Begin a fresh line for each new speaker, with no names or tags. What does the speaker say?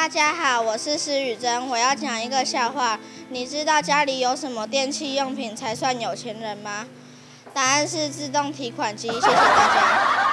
家好，我是施雨珍，我要讲一个笑话。你知道家里有什么电器用品才算有钱人吗？答案是自动提款机。谢谢大家。